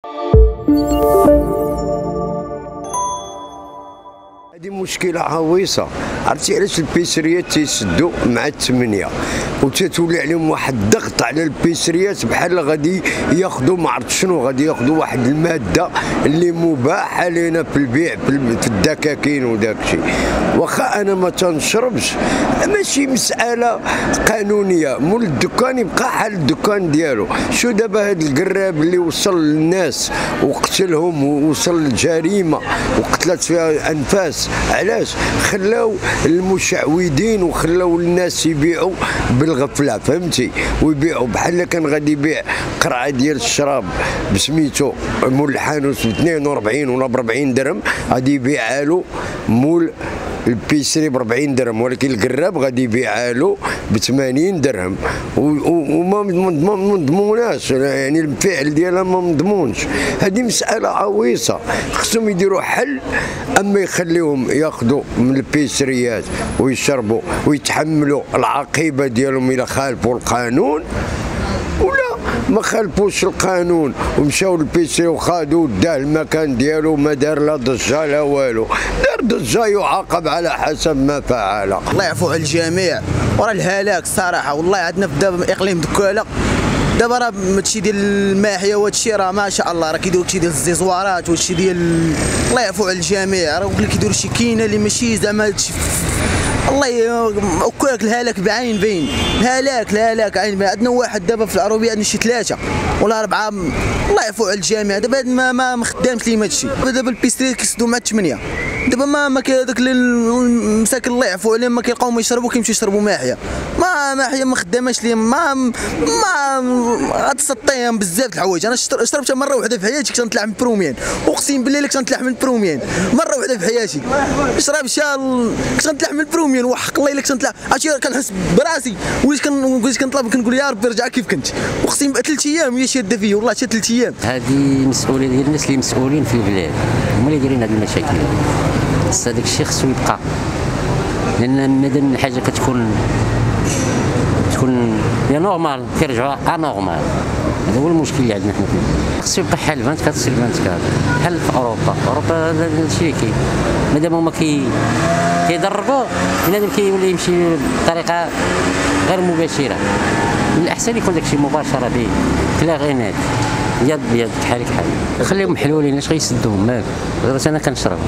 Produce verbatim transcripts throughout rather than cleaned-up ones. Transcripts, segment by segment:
هذه مشكلة عويصة. عرفتي علاش البيسريات تيسدوا مع الثمانية وتتولي عليهم واحد الضغط على البيسريات بحال غادي ياخذوا ما عرفت شنو، غادي ياخذوا واحد المادة اللي مباحة لنا في البيع في الدكاكين وداك الشيء. واخا انا ما تنشربش، ماشي مسألة قانونية، مول الدكان يبقى حال الدكان ديالو. شو دابا هاد القراب اللي وصل للناس وقتلهم ووصل للجريمة وقتلت فيها انفاس، علاش؟ خلاو المشعوذين وخلاو الناس يبيعوا بالغفله، فهمتي؟ ويبيعوا بحال كان غادي يبيع قرعه ديال الشراب بسميتو مول الحانوت ب اثنين وأربعين ولا ب أربعين درهم، غادي يبيعها له مول البيسري ب أربعين درهم، ولكن القراب غادي يبيعها له ب ثمانين درهم وما مضموناش، يعني الفعل ديالها ما مضمونش. هذه مساله عويصه، خصهم يديروا حل، اما يخليهم ياخذوا من البيسريات ويشربوا ويتحملوا العاقبه ديالهم الا خالفوا القانون، ولا ما خالفوش القانون ومشاو للبيسري وخادوا داه المكان ديالو ما دار لا ضجه لا والو، دار ضجه يعاقب على حسب ما فعل. الله يعفو على الجميع، وراه الهلاك الصراحه. والله عندنا في دابا اقليم دكاله دابا راه هادشي ديال الماحيه وهادشي راه ما شاء الله راه كيديروا هادشي ديال الزيزوارات وهادشي ديال، الله يعفو على الجميع. راه كيديروا شي كاينه اللي ماشي زعما هادشي الله وكاك الهلاك بعين بين، الهلاك الهلاك عين بين. عندنا واحد دابا في العروبيه عندنا شي ثلاثه ولا اربعه، الله يعفو على الجميع. دابا ما ما ما خدامش ليهم هادشي. دابا البيستريت كيسدوا مع الثمانيه، دابا ما ما كاين هذاك المساكن الله يعفو عليهم ما كيلقاو ما يشربوا، كيمشيو يشربوا ماحيه، ما ماحيه ما خداماش ليهم، ما ما غتسطيهم بزاف د الحوايج. انا شربتها مره واحده في حياتي كنت نطلع من بروميان، اقسم بالله الا كنت نطلع من بروميان مره واحده في حياتي. شربتها كنت نطلع من بروميان وحق الله الا كنت نطلع، عرفتي كنحس براسي وليت كنت كنطلب كنقول يا ربي رجع كيف كنت، اقسم ثلاث ايام هي شاده فيا والله حتى ثلاث ايام. هذه مسؤوليه ديال الناس اللي مسؤولين في البلاد، هما اللي دايرين هذه المشاكل. بس هذاك الشيء خصو يبقى، لان مادام الحاجه كتكون تكون يا نورمال كيرجعوا انورمال. هذا هو المشكل اللي عندنا حنا فيه. خصو يبقى حل فانت كتصير فانت كذا حل في اوروبا. اوروبا هذا الشيء اللي كاين، مادام هما كي كيضربوا بنادم كيولي يمشي بطريقه غير مباشره. من الاحسن يكون داك الشيء مباشره به كلاغينات يد بيد بحالك حال. خليهم محلولين، اش غيسدوهم مالك؟ غير انا كنشرب.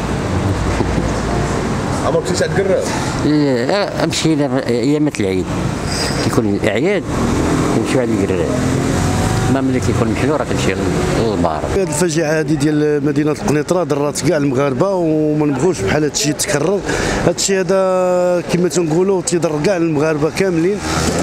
عمرك مشيتي عند القراب؟ لا امشي ايامات العيد، كيكون الاعياد كنمشيو عند القراب، ما ملي كيكون محلول راه كنمشي للبار. هذه الفاجعه هذه ديال مدينه القنيطره ضرات كاع المغاربه وما نبغوش بحال هذا الشيء يتكرر. هذا الشيء هذا كما تنقولوا تيضر كاع المغاربه كاملين،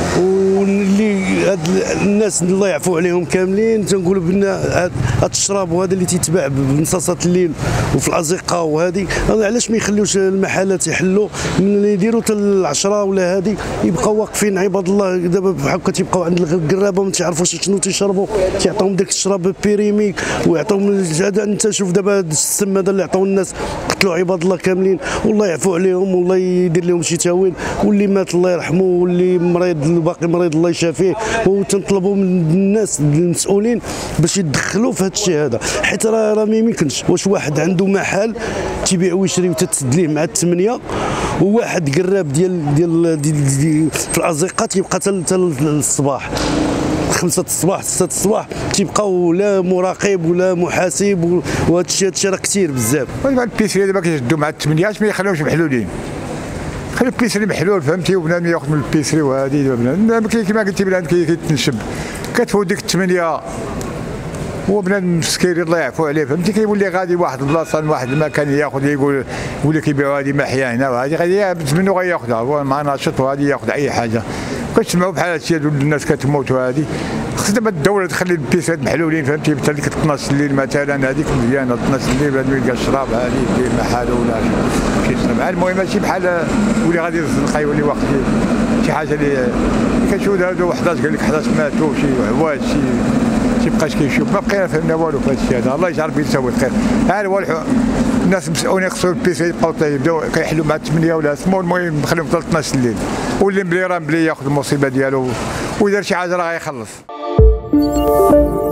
واللي هاد الناس الله يعفو عليهم كاملين تنقولوا بان هذا الشراب وهذا اللي تيتباع بمصاصات الليل وفي الازقه وهذه، علاش ما يخليوش المحلات يحلوا من يديروا حتى العشره ولا هذه يبقاو واقفين عباد الله دابا بحال هكا تيبقاو عند القرابه ما تعرفوش شنو تيشربوا، تيعطيهم داك الشراب بيريميك ويعطيهم هذا. انت شوف دابا السم هذا اللي عطاو الناس قتلوا عباد الله كاملين، والله يعفو عليهم والله يدير لهم شي تاويل، واللي مات الله يرحمه واللي مريض الباقي مريض الله يشافيه. وتنطلبوا من الناس المسؤولين باش يتدخلوا في هذا الشيء هذا، حيت راه راه ما يمكنش. واش واحد عنده محل تيبيع ويشري وتتسد ليه مع الثمانيه، وواحد قراب ديال ديال, ديال, ديال في الازقه تيبقى حتى الصباح خمسة الصباح ستة الصباح تيبقاو لا مراقب ولا محاسب، وهذا الشيء هذا الشيء راه كثير بزاف. البيسري دابا كيشدوا مع الثمانيات ما يخليوش محلولين، خلي البيسري محلول فهمتي، وبنادم ياخذ من البيسري وهذه بنادم كيما قلتي بنادم كيتنشب كتفوت ديك الثمانيه هو بنادم مسكين الله يعفو عليه فهمتي، كيولي غادي واحد البلاصه واحد المكان ياخذ يقول يولي كيبيعوا هذه محيا هنا وهذه غادي منو غياخذها هو مع ناشط وهذه ياخذ اي حاجه. كتسمعوا بحال هادشي الناس كتموت وهذه، خص دابا الدوله تخلي البيسات محلولين فهمتي، حتى ديك اثناش الليل مثلا هذيك مزيانه اثناش الليل بنادم يلقى الشراب هذه يدير محاله ولا كيشرب. المهم ماشي بحال ولي غادي يصدق يولي واحد شي حاجه اللي كنشوف هادو حداش قال لك حداش ماتوا شي عواج شي تيبقاش كيشوف، ما بقينا فهمنا والو في هذا الشيء هذا. الله يجعل يسوي الخير. ها هو الناس مسؤولين خصو البيسي يبقاو يبداو كيحلوا مع ثمانية ولا سمو، المهم نخليهم حتى اثناش الليل، واللي مبلي راه مبلي ياخذ المصيبه ديالو ويدير شي حاجه راه غيخلص.